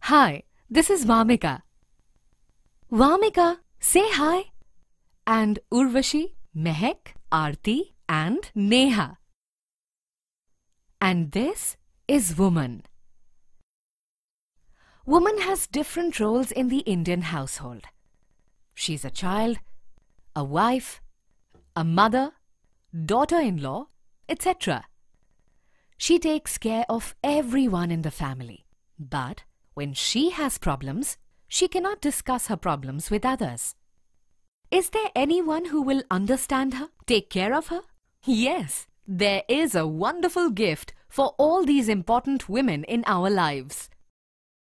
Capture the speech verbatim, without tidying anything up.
Hi, this is Vamika. Vamika, say hi. And Urvashi, Mehak, Aarti and Neha. And this is woman. Woman has different roles in the Indian household. She's a child, a wife, a mother, daughter-in-law, et cetera. She takes care of everyone in the family. But when she has problems, she cannot discuss her problems with others. Is there anyone who will understand her, take care of her? Yes, there is a wonderful gift for all these important women in our lives.